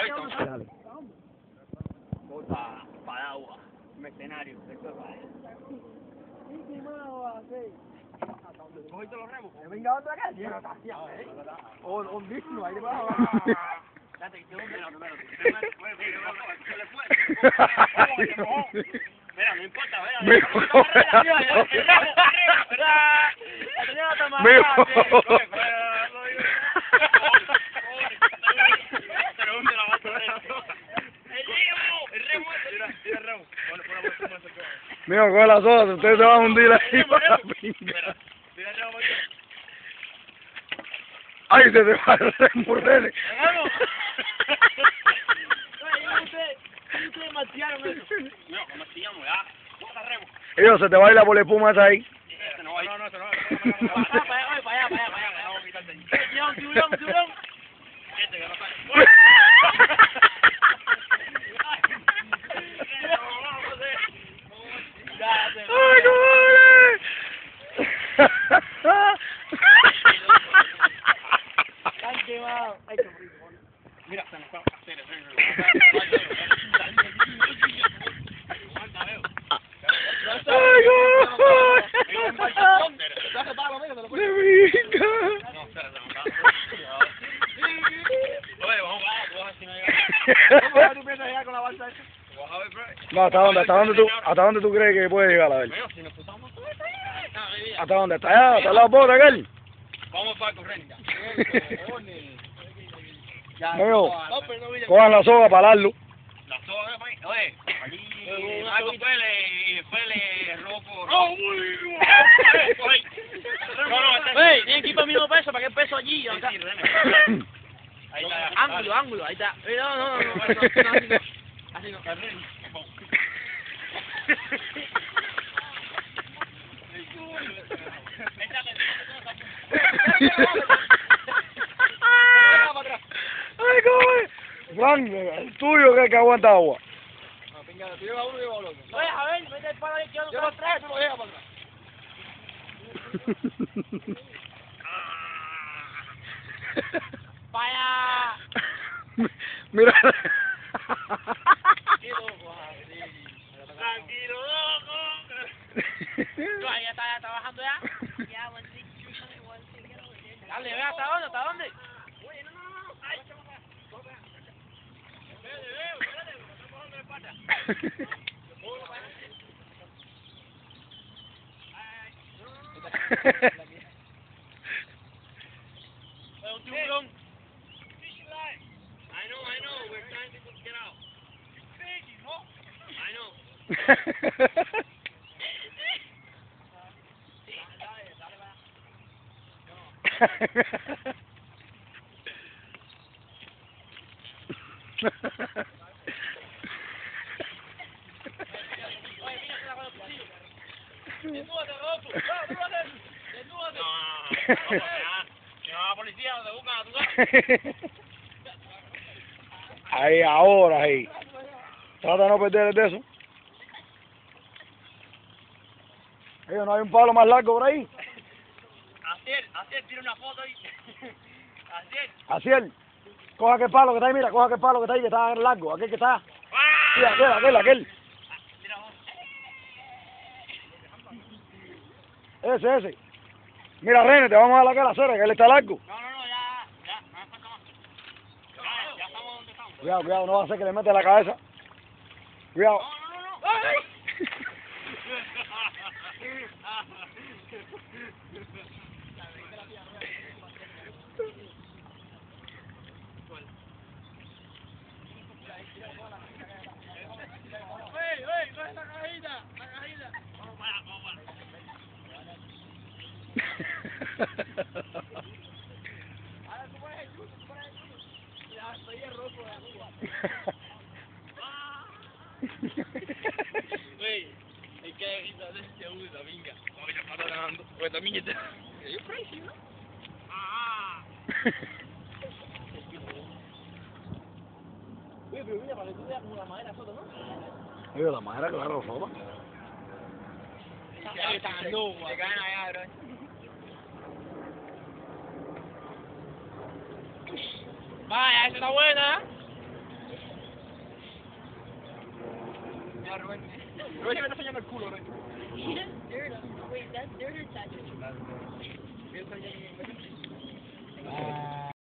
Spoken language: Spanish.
Dale. Voy para agua, mercenario, eso es para él. ¿Cogiste los remos? Venga, otra calle. Hondísimo, ahí debajo. Espérate, yo primero. Se le fue. Mira, no importa, Mío, coge las hojas, ustedes se van a hundir ahí para la pinga. ¡Ay, se te va el remo, René! Ellos, se te va a ir la bolepuma esa ahí. ¡Ay, cojones! Mira, se nos va a hacer ¡Ay, cojones! ¡De vinca! No, ¿hasta dónde tú crees que puede llegar, a ver? ¿Hasta dónde? ¿Hasta allá? ¿Hasta la bota aquel? Vamos para correr ya. Mío, cojan la soga para alarlo. La soga, oye, aquí Marco Pele, Rocco. Ey, tienen que ir para el mismo peso, para que el peso allí. Ahí está. Ángulo, ahí está. No. Así no. Ay, cojones. Frank, el tuyo que aguanta agua. Oye, a ver, mete el palo ahí, yo lo traje, tú lo dejas para atrás. ¡Vaya! Mira. Tranquilo, loco. ¿Tú ahí ya estás trabajando ya? Dale, ve hasta dónde. Ay, espérate, me estoy cogiendo de pata. Un tiburón. I know, we're trying to get out. I know. Desnúdate, Rodolfo. Desnúdate. No, la policía no te buscan a tu casa. Ahí, ahora, ahí. Trata de no perder de eso. ¿No hay un palo más largo por ahí? Asiel, tira una foto ahí. Asiel, coja aquel palo que está ahí, mira, coja aquel palo que está ahí, que está largo, aquel que está. Mira, aquel. Ese. Mira, René, te vamos a dar la cara, que él está largo. No, ya falta más. Ya estamos donde estamos. Cuidado, no va a hacer que le mete la cabeza. Cuidado. No. ¡Ay! Coge la cajita. Vamos para. Ahora tú pones el chuto, Ya, estoy el rojo de agua. Güey, hay que gritar de este usa, venga. Oye, ya está ganando. Pues también está. Es crazy, ¿no? Oye, pero mira, para que tú veas como la madera sola, ¿no? Oye, la madera, claro, sola. Se caen allá, bro. Vaya, esa está buena. Mira, Rubén. Rubén, me está enseñando el culo, Rubén. Wait, that's dirt or tattoo?